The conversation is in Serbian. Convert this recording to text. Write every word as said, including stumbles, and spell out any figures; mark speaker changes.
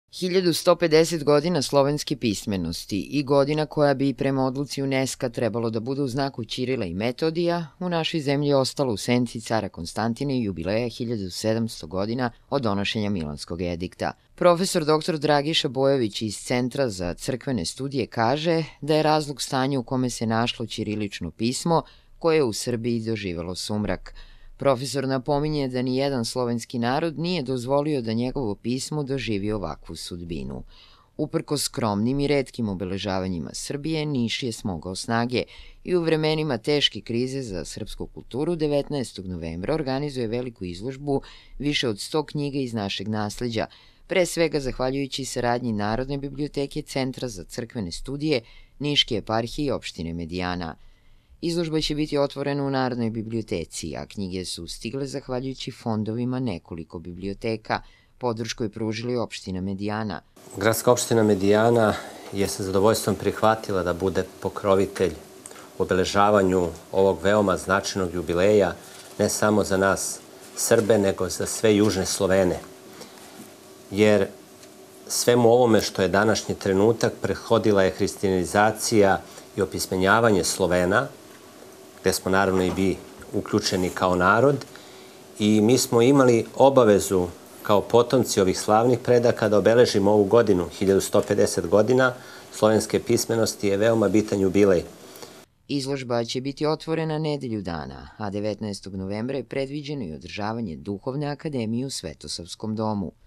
Speaker 1: hiljadu sto pedeset godina slovenske pismenosti i godina koja bi prema odluci UNESCO trebalo da bude u znaku Ćirila i Metodija, u našoj zemlji je ostalo u senci cara Konstantina i jubileja hiljadu sedamsto godina od donošenja Milanskog edikta. Profesor doktor Dragiša Bojović iz Centra za crkvene studije kaže da je razlog stanja u kome se našlo ćirilično pismo koje je u Srbiji doživelo sumrak. Profesor napominje da ni jedan slovenski narod nije dozvolio da njegovo pismo doživi ovakvu sudbinu. Uprkos skromnim i retkim obeležavanjima Srbije, Niš je smogao snage i u vremenima teške krize za srpsku kulturu devetnaestog novembra organizuje veliku izložbu više od sto knjiga iz našeg nasleđa, pre svega zahvaljujući saradnji Narodne biblioteke, Centra za crkvene studije, Niške eparhije i opštine Medijana. Izložba će biti otvorena u Narodnoj biblioteci, a knjige su stigle zahvaljujući fondovima nekoliko biblioteka. Podršku je pružila opština Medijana.
Speaker 2: Gradska opština Medijana je sa zadovoljstvom prihvatila da bude pokrovitelj u obeležavanju ovog veoma značajnog jubileja, ne samo za nas Srbe, nego za sve južne Slovene. Jer svemu ovome što je današnji trenutak prethodila je hrišćanizacija i opismenjavanje Slovena, gde smo naravno i vi uključeni kao narod, i mi smo imali obavezu kao potomci ovih slavnih predaka da obeležimo ovu godinu, hiljadu sto pedeset godina slovenske pismenosti je veoma bitan jubilej.
Speaker 1: Izložba će biti otvorena nedelju dana, a devetnaestog novembra je predviđeno i održavanje Duhovne akademije u Svetosavskom domu.